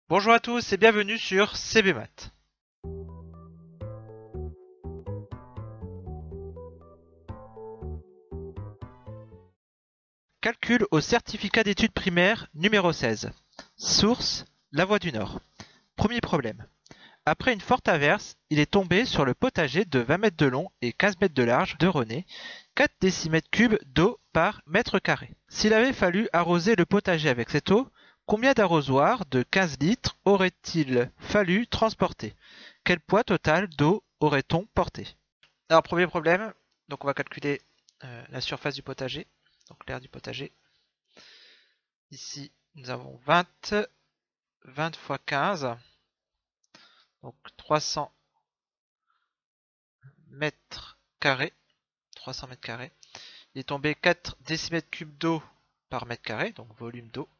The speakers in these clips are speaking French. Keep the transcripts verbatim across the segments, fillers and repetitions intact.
Bonjour à tous et bienvenue sur C B Math. Calcul au certificat d'études primaires numéro seize. Source, la Voie du Nord. Premier problème. Après une forte averse, il est tombé sur le potager de vingt mètres de long et quinze mètres de large de René, quatre décimètres cubes d'eau par mètre carré. S'il avait fallu arroser le potager avec cette eau, combien d'arrosoirs de quinze litres aurait-il fallu transporter? Quel poids total d'eau aurait-on porté? Alors, premier problème, donc on va calculer euh, la surface du potager, donc l'aire du potager. Ici, nous avons vingt, vingt fois quinze, donc trois cents mètres carrés. trois cents mètres carrés. Il est tombé quatre décimètres cubes d'eau par mètre carré, donc volume d'eau.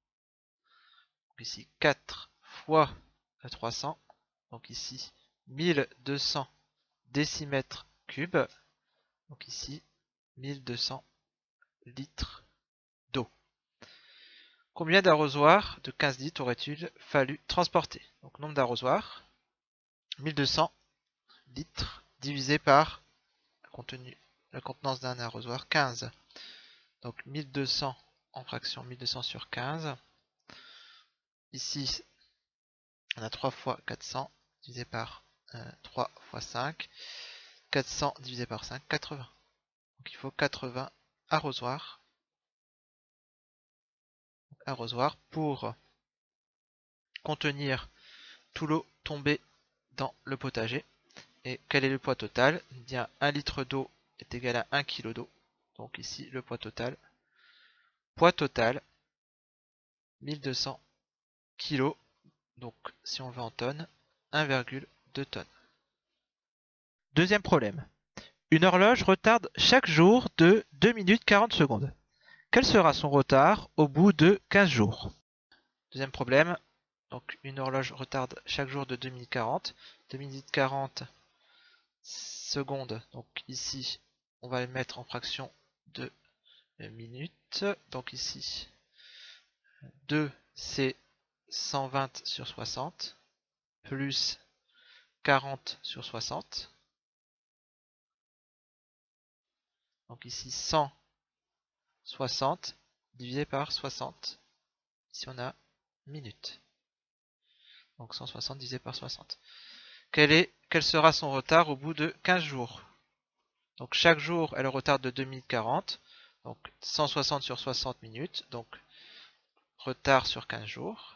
Ici, quatre fois trois cents, donc ici, mille deux cents décimètres cubes. Donc ici, mille deux cents litres d'eau. Combien d'arrosoirs de quinze litres aurait-il fallu transporter? Donc nombre d'arrosoirs, mille deux cents litres divisé par la, contenu, la contenance d'un arrosoir, quinze. Donc mille deux cents en fraction, mille deux cents sur quinze. Ici, on a trois fois quatre cents divisé par euh, trois fois cinq. quatre cents divisé par cinq, quatre-vingts. Donc il faut quatre-vingts arrosoirs, arrosoirs pour contenir tout l'eau tombée dans le potager. Et quel est le poids total? Eh bien, un litre d'eau est égal à un kilo d'eau. Donc ici, le poids total. Poids total, mille deux cents kilos. Donc, si on veut en tonnes, un virgule deux tonnes. Deuxième problème. Une horloge retarde chaque jour de deux minutes quarante secondes. Quel sera son retard au bout de quinze jours? Deuxième problème. Donc, une horloge retarde chaque jour de deux minutes quarante. deux minutes quarante secondes. Donc, ici, on va le mettre en fraction de minutes. Donc, ici, deux, c'est cent vingt sur soixante, plus quarante sur soixante. Donc ici, cent soixante divisé par soixante. Ici, on a minutes. Donc cent soixante divisé par soixante. Quel, est, quel sera son retard au bout de quinze jours? Donc chaque jour, elle retarde de deux minutes quarante. Donc cent soixante sur soixante minutes. Donc retard sur quinze jours.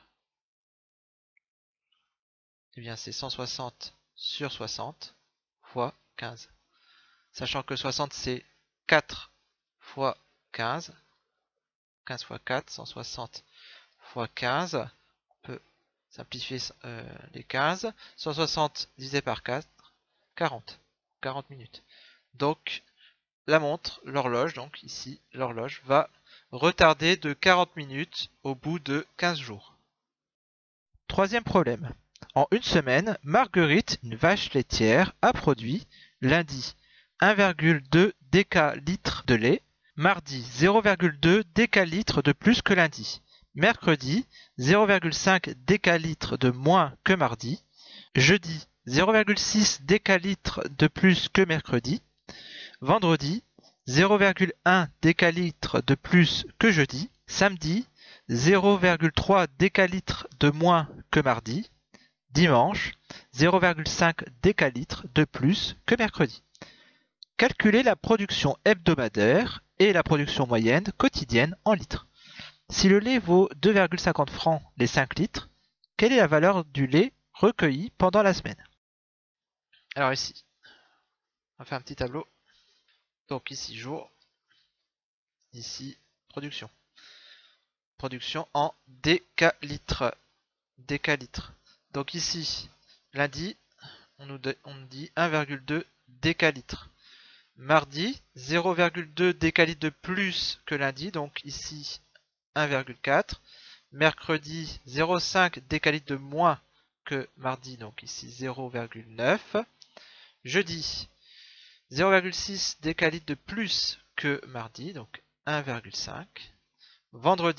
Eh bien, c'est cent soixante sur soixante fois quinze. Sachant que soixante, c'est quatre fois quinze. quinze fois quatre, cent soixante fois quinze. On peut simplifier euh, les quinze. cent soixante divisé par quatre, quarante. quarante minutes. Donc, la montre, l'horloge, donc ici, l'horloge va retarder de quarante minutes au bout de quinze jours. Troisième problème. En une semaine, Marguerite, une vache laitière, a produit lundi un virgule deux décalitres de lait, mardi zéro virgule deux décalitres de plus que lundi, mercredi zéro virgule cinq décalitres de moins que mardi, jeudi zéro virgule six décalitres de plus que mercredi, vendredi zéro virgule un décalitres de plus que jeudi, samedi zéro virgule trois décalitres de moins que mardi, dimanche zéro virgule cinq décalitres de plus que mercredi. Calculer la production hebdomadaire et la production moyenne quotidienne en litres. Si le lait vaut deux virgule cinquante francs les cinq litres, quelle est la valeur du lait recueilli pendant la semaine? Alors ici, on va faire un petit tableau. Donc ici jour, ici production. Production en décalitres. Décalitres. Donc ici, lundi, on nous, on nous dit un virgule deux décalitres. Mardi, zéro virgule deux décalitres de plus que lundi, donc ici un virgule quatre. Mercredi, zéro virgule cinq décalitres de moins que mardi, donc ici zéro virgule neuf. Jeudi, zéro virgule six décalitres de plus que mardi, donc un virgule cinq. Vendredi,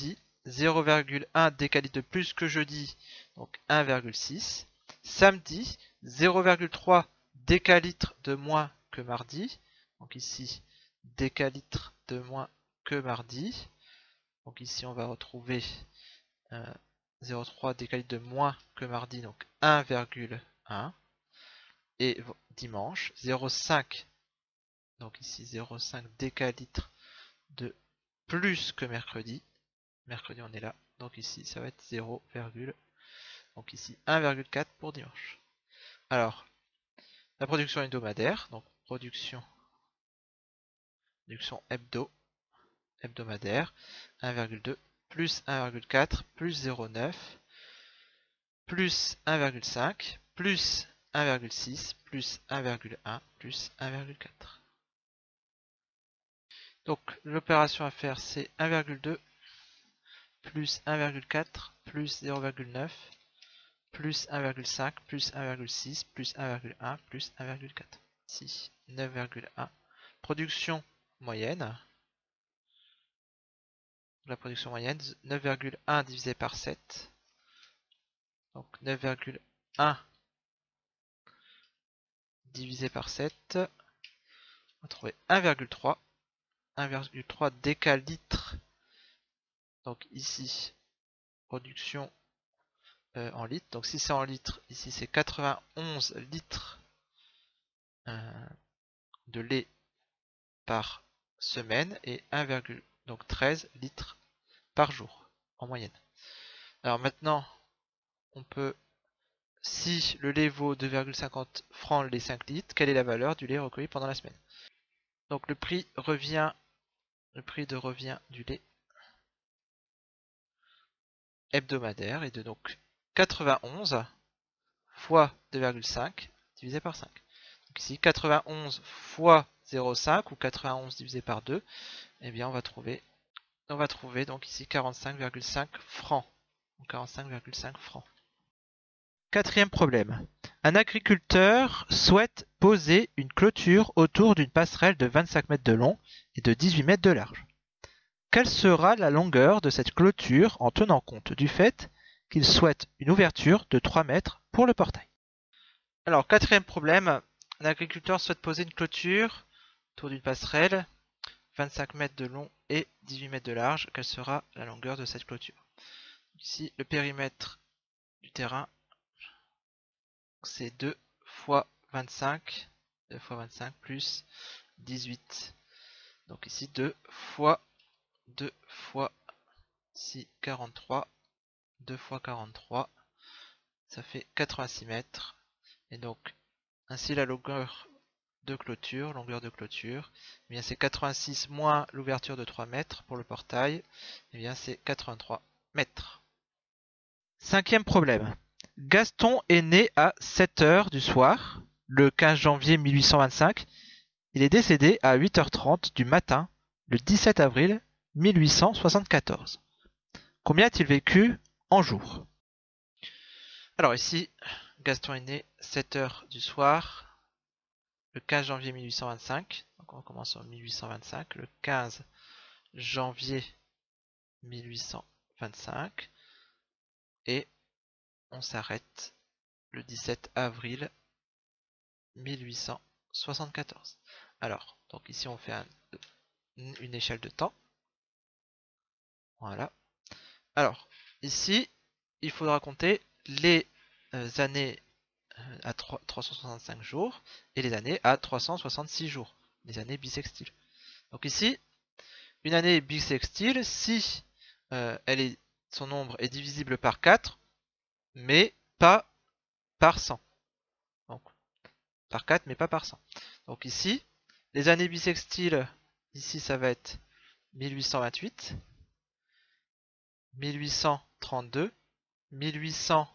zéro virgule un décalitre de plus que jeudi, donc un virgule six. Samedi, zéro virgule trois décalitre de moins que mardi. Donc ici, décalitre de moins que mardi. Donc ici, on va retrouver euh, zéro virgule trois décalitre de moins que mardi, donc un virgule un. Et dimanche, zéro virgule cinq, donc ici zéro virgule cinq décalitre de plus que mercredi. Mercredi, on est là, donc ici, ça va être zéro, donc ici un virgule quatre pour dimanche. Alors, la production hebdomadaire, donc production, production hebdo, hebdomadaire, un virgule deux plus un virgule quatre plus zéro virgule neuf plus un virgule cinq plus un virgule six plus un virgule un plus un virgule quatre. Donc l'opération à faire, c'est un virgule deux plus un virgule quatre plus zéro virgule neuf plus un virgule cinq plus un virgule six plus un virgule un plus un virgule quatre. Ici, neuf virgule un. Production moyenne. La production moyenne, neuf virgule un divisé par sept. Donc neuf virgule un divisé par sept. On va trouver un virgule trois. un virgule trois décalitres. Donc ici, production euh, en litres. Donc si c'est en litres, ici c'est quatre-vingt-onze litres euh, de lait par semaine et un virgule treize litres par jour en moyenne. Alors maintenant, on peut, si le lait vaut deux virgule cinquante francs les cinq litres, quelle est la valeur du lait recueilli pendant la semaine? Donc le prix revient, le prix de revient du lait hebdomadaire est de donc quatre-vingt-onze fois deux virgule cinq divisé par cinq. Donc ici quatre-vingt-onze fois zéro virgule cinq ou quatre-vingt-onze divisé par deux, et eh bien on va trouver on va trouver donc ici quarante-cinq virgule cinq francs. quarante-cinq virgule cinq francs. Quatrième problème. Un agriculteur souhaite poser une clôture autour d'une passerelle de vingt-cinq mètres de long et de dix-huit mètres de large. Quelle sera la longueur de cette clôture en tenant compte du fait qu'il souhaite une ouverture de trois mètres pour le portail? Alors, quatrième problème, un agriculteur souhaite poser une clôture autour d'une passerelle, vingt-cinq mètres de long et dix-huit mètres de large. Quelle sera la longueur de cette clôture? Ici, le périmètre du terrain, c'est deux fois vingt-cinq, deux fois vingt-cinq plus dix-huit. Donc ici, deux fois deux fois six, quarante-trois. deux fois quarante-trois, ça fait quatre-vingt-six mètres. Et donc, ainsi la longueur de clôture, longueur de clôture, eh bien c'est quatre-vingt-six moins l'ouverture de trois mètres pour le portail, eh bien c'est quatre-vingt-trois mètres. Cinquième problème. Gaston est né à sept heures du soir, le quinze janvier mille huit cent vingt-cinq. Il est décédé à huit heures trente du matin, le dix-sept avril mille huit cent soixante-quatorze. Combien a-t-il vécu en jours? Alors ici, Gaston est né sept heures du soir, le quinze janvier mille huit cent vingt-cinq. Donc on commence en mille huit cent vingt-cinq, le quinze janvier mille huit cent vingt-cinq. Et on s'arrête le dix-sept avril mille huit cent soixante-quatorze. Alors, donc ici on fait un, une échelle de temps. Voilà. Alors, ici, il faudra compter les euh, années à trois cent soixante-cinq jours et les années à trois cent soixante-six jours, les années bissextiles. Donc ici, une année bissextile, si euh, elle est, son nombre est divisible par quatre, mais pas par cent. Donc, par quatre, mais pas par cent. Donc ici, les années bissextiles, ici ça va être mille huit cent vingt-huit, mille huit cent trente-deux, mille huit cent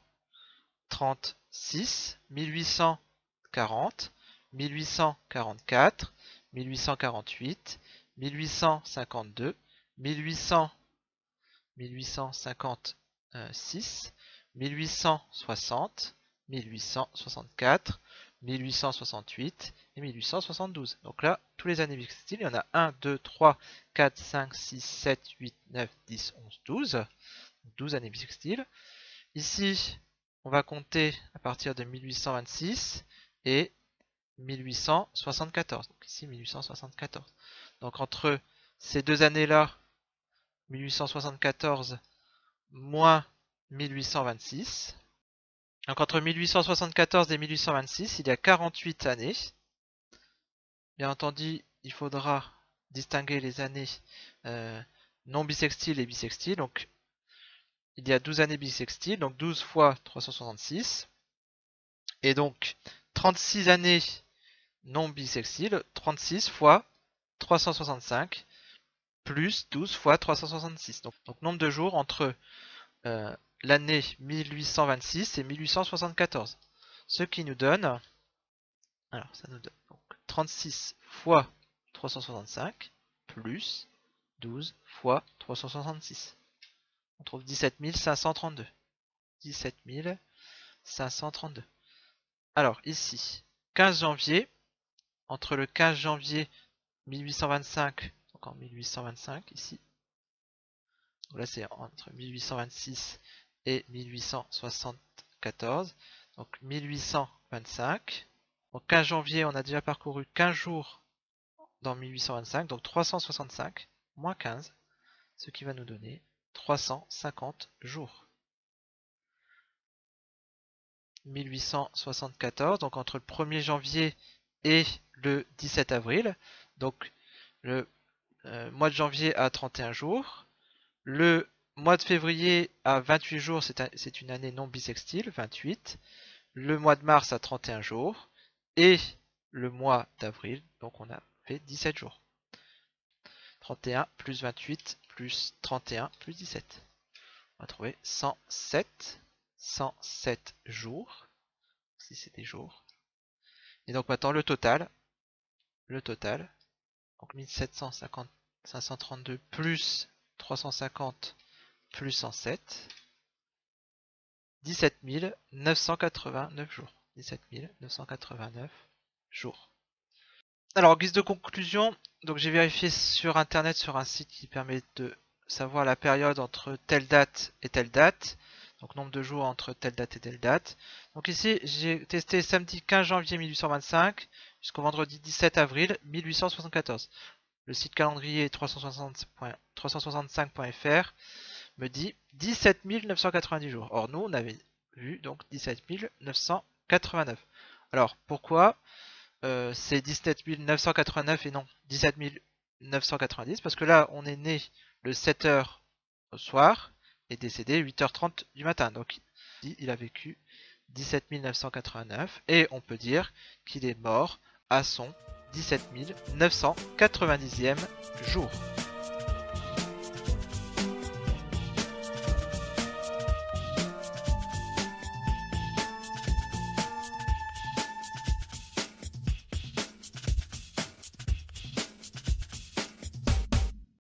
trente-six, mille huit cent quarante, mille huit cent quarante-quatre, mille huit cent quarante-huit, mille huit cent cinquante-deux, mille huit cents, mille huit cent cinquante-six, mille huit cent soixante, mille huit cent soixante-quatre, mille huit cent soixante-huit et mille huit cent soixante-douze. Donc là, tous les années bissextiles, il y en a un, deux, trois, quatre, cinq, six, sept, huit, neuf, dix, onze, douze. douze années bissextiles. Ici, on va compter à partir de mille huit cent vingt-six et mille huit cent soixante-quatorze. Donc ici, mille huit cent soixante-quatorze. Donc entre ces deux années-là, mille huit cent soixante-quatorze moins mille huit cent vingt-six. Donc entre mille huit cent soixante-quatorze et mille huit cent vingt-six, il y a quarante-huit années. Bien entendu, il faudra distinguer les années euh, non bissextiles et bissextiles. Donc il y a douze années bissextiles, donc douze fois trois cent soixante-six. Et donc trente-six années non bissextiles, trente-six fois trois cent soixante-cinq, plus douze fois trois cent soixante-six. Donc, donc nombre de jours entre euh, l'année mille huit cent vingt-six et mille huit cent soixante-quatorze. Ce qui nous donne, alors ça nous donne donc trente-six fois trois cent soixante-cinq, plus douze fois trois cent soixante-six. On trouve dix-sept mille cinq cent trente-deux. dix-sept mille cinq cent trente-deux. Alors ici, quinze janvier, entre le quinze janvier mille huit cent vingt-cinq, donc en mille huit cent vingt-cinq ici, donc là c'est entre mille huit cent vingt-six et mille huit cent soixante-quatorze, donc mille huit cent vingt-cinq, donc quinze janvier on a déjà parcouru quinze jours dans mille huit cent vingt-cinq, donc trois cent soixante-cinq moins quinze, ce qui va nous donner trois cent cinquante jours. mille huit cent soixante-quatorze, donc entre le premier janvier et le dix-sept avril, donc le euh, mois de janvier a trente et un jours, le mois de février a vingt-huit jours, c'est une année non bissextile, vingt-huit, le mois de mars a trente et un jours, et le mois d'avril, donc on a fait dix-sept jours. trente et un plus vingt-huit plus trente et un plus dix-sept. On va trouver cent sept, cent sept jours, si c'est des jours. Et donc maintenant le total, le total, donc mille sept cent cinquante, cinq cent trente-deux plus trois cent cinquante plus cent sept, dix-sept mille neuf cent quatre-vingt-neuf jours. dix-sept mille neuf cent quatre-vingt-neuf jours. Alors en guise de conclusion, donc j'ai vérifié sur internet sur un site qui permet de savoir la période entre telle date et telle date. Donc nombre de jours entre telle date et telle date. Donc ici j'ai testé samedi quinze janvier mille huit cent vingt-cinq jusqu'au vendredi dix-sept avril mille huit cent soixante-quatorze. Le site calendrier trois cent soixante-cinq point F R me dit dix-sept mille neuf cent quatre-vingt-dix jours. Or nous on avait vu donc dix-sept mille neuf cent quatre-vingt-neuf. Alors pourquoi euh, c'est dix-sept mille neuf cent quatre-vingt-neuf et non dix-sept mille neuf cent quatre-vingt-dix? Parce que là on est né le sept heures au soir et décédé huit heures trente du matin. Donc il a vécu dix-sept mille neuf cent quatre-vingt-neuf et on peut dire qu'il est mort à son dix-sept mille neuf cent quatre-vingt-dixième jour.